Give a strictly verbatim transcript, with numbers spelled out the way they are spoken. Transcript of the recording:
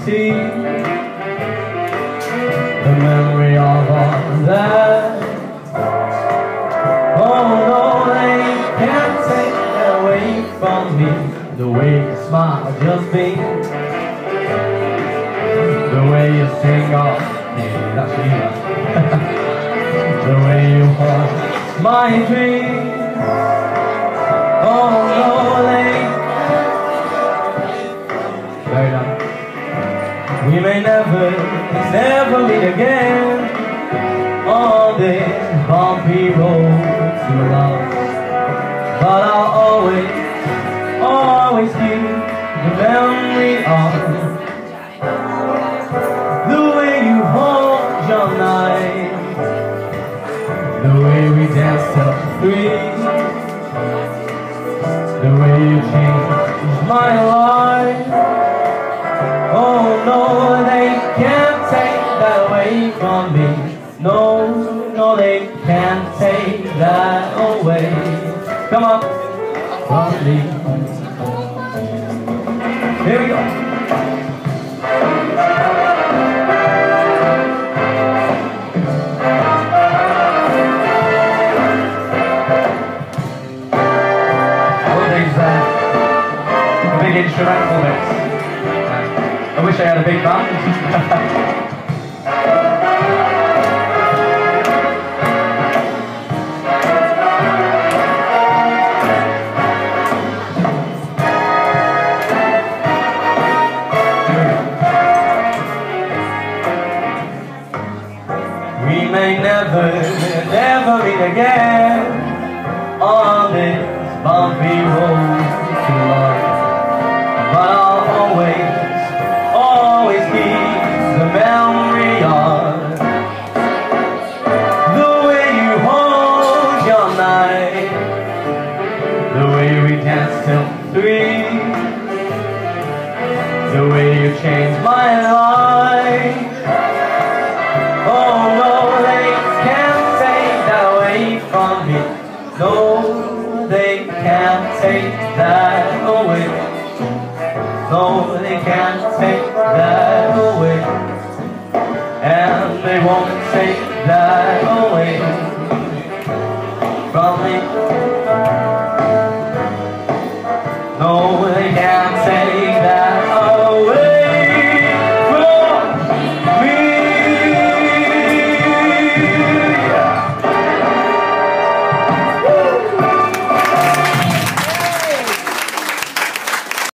see the memory of all that. Oh no, they can't take that away from me. The way you smile just me, the way you sing off, hey, that's me now. The way you hold my dream. Oh no, they very nice. We may never, never meet again on this bumpy road to love, but I'll always, always keep the memory of the way you hold your knife, the way we danced till three, the way you changed my life. Oh no, they can't take that away from me. No, no, they can't take that away. Come on, from me. Here we go. All these uh, big instrumental bits. I wish I had a big band. We may never, never meet again on this bumpy road to love, but I'll always, always keep the memory of the way you hold your knife, the way we danced till three, the way you changed my life. Oh no, they can't take that away from me. No, they can't take that away. No, they can't take